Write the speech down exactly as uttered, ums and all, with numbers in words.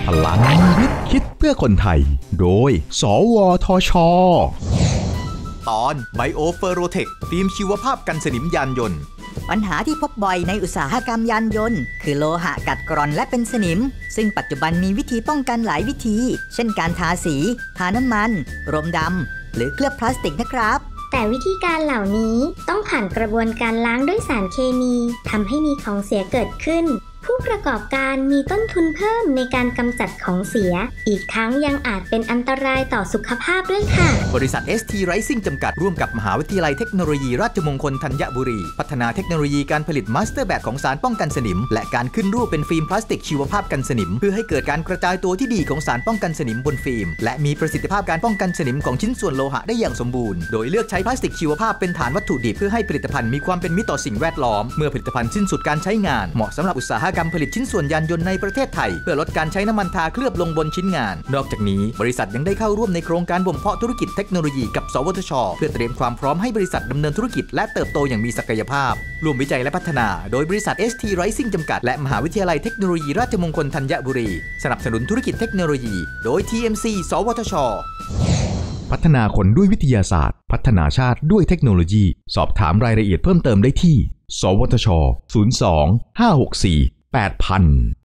ลังวิทย์คิดเพื่อคนไทยโดยสวทช. ตอนไบโอเฟอโรเทคฟิล์มชีวภาพกันสนิมยานยนต์ปัญหาที่พบบ่อยในอุตสาหกรรมยานยนต์คือโลหะกัดกร่อนและเป็นสนิมซึ่งปัจจุบันมีวิธีป้องกันหลายวิธีเช่นการทาสีทาน้ำมันรมดำหรือเคลือบพลาสติกนะครับแต่วิธีการเหล่านี้ต้องผ่านกระบวนการล้างด้วยสารเคมีทำให้มีของเสียเกิดขึ้นผู้ประกอบการมีต้นทุนเพิ่มในการกำจัดของเสียอีกทั้งยังอาจเป็นอันตรายต่อสุขภาพด้วยค่ะบริษัท เอส ที Rising จำกัดร่วมกับมหาวิทยาลัยเทคโนโลยีราชมงคลธัญบุรีพัฒนาเทคโนโลยีการผลิตมาสเตอร์แบตของสารป้องกันสนิมและการขึ้นรูปเป็นฟิล์มพลาสติกชีวภาพกันสนิมเพื่อให้เกิดการกระจายตัวที่ดีของสารป้องกันสนิมบนฟิล์มและมีประสิทธิภาพการป้องกันสนิมของชิ้นส่วนโลหะได้อย่างสมบูรณ์โดยเลือกใช้พลาสติกชีวภาพเป็นฐานวัตถุดิบเพื่อให้ผลิตภัณฑ์มีความเป็นมิตรต่อสิ่งแวดล้อมเมื่อผลิตภัณฑ์สิ้นสุดการใช้งานเหมาะสำหรับอุตสาหกรรมผลิตชิ้นส่วนยานยนต์ในประเทศไทยเพื่อลดการใช้น้ำมันทาเคลือบลงบนชิ้นงานนอกจากนี้บริษัทยังได้เข้าร่วมในโครงการบ่มเพาะธุรกิจเทคโนโลยีกับสวทช.เพื่อเตรียมความพร้อมให้บริษัทดำเนินธุรกิจและเติบโตอย่างมีศักยภาพร่วมวิจัยและพัฒนาโดยบริษัท เอส ที Rising จำกัดและมหาวิทยาลัยเทคโนโลยีราชมงคลธัญบุรีสนับสนุนธุรกิจเทคโนโลยีโดย ที เอ็ม ซี สวทช. พัฒนาคนด้วยวิทยาศาสตร์พัฒนาชาติด้วยเทคโนโลยีสอบถามรายละเอียดเพิ่มเติมได้ที่สวทช ศูนย์ สอง ห้า หก สี่ แปด ศูนย์ ศูนย์